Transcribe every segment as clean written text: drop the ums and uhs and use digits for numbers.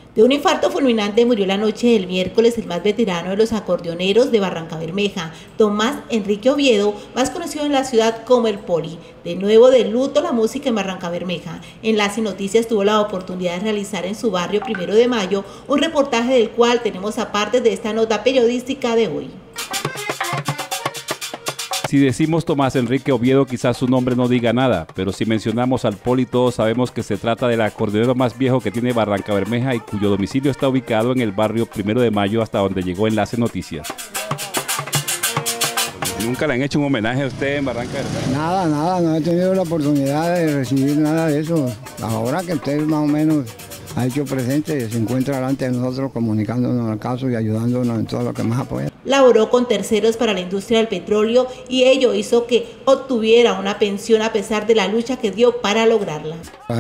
De un infarto fulminante murió la noche del miércoles el más veterano de los acordeoneros de Barrancabermeja, Tomás Enrique Oviedo, más conocido en la ciudad como el Poli. De nuevo de luto la música en Barrancabermeja. Enlace Noticias tuvo la oportunidad de realizar en su barrio 1 de Mayo un reportaje del cual tenemos aparte de esta nota periodística de hoy. Si decimos Tomás Enrique Oviedo, quizás su nombre no diga nada, pero si mencionamos al Poli, todos sabemos que se trata del acordeonero más viejo que tiene Barrancabermeja y cuyo domicilio está ubicado en el barrio 1 de Mayo, hasta donde llegó Enlace Noticias. ¿Nunca le han hecho un homenaje a usted en Barrancabermeja? Nada, no he tenido la oportunidad de recibir nada de eso. Ahora que usted más o menos ha hecho presente, se encuentra delante de nosotros comunicándonos al caso y ayudándonos en todo lo que más apoya. Laboró con terceros para la industria del petróleo y ello hizo que obtuviera una pensión a pesar de la lucha que dio para lograrla.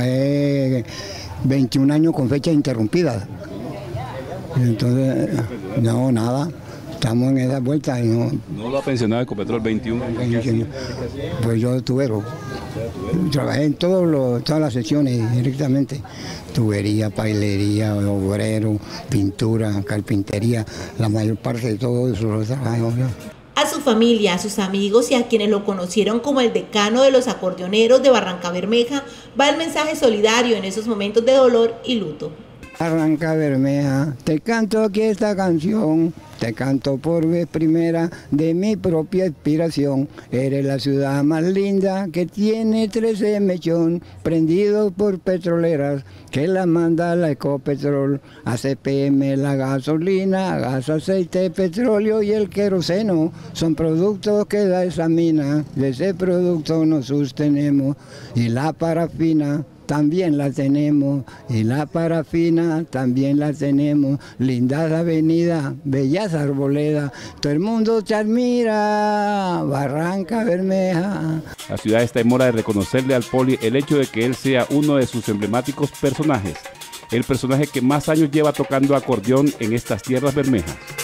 21 años con fecha interrumpida. Entonces, no, nada. Estamos en esa vuelta y no... ¿No lo ha pensionado Ecopetrol 21? Pues yo tubero. Trabajé en todas las secciones directamente. Tubería, pailería, obrero, pintura, carpintería. La mayor parte de todo eso lo trabajé yo. A su familia, a sus amigos y a quienes lo conocieron como el decano de los acordeoneros de Barrancabermeja, va el mensaje solidario en esos momentos de dolor y luto. Barrancabermeja, te canto aquí esta canción, te canto por vez primera de mi propia inspiración. Eres la ciudad más linda que tiene 13 mechón, prendidos por petroleras, que la manda la Ecopetrol. ACPM la gasolina, gas, aceite, petróleo y el queroseno, son productos que da esa mina, de ese producto nos sostenemos. Y la parafina también la tenemos, y la parafina también la tenemos. Lindas avenidas, bellas arboledas, todo el mundo te admira, Barrancabermeja. La ciudad está en mora de reconocerle al Poli el hecho de que él sea uno de sus emblemáticos personajes, el personaje que más años lleva tocando acordeón en estas tierras bermejas.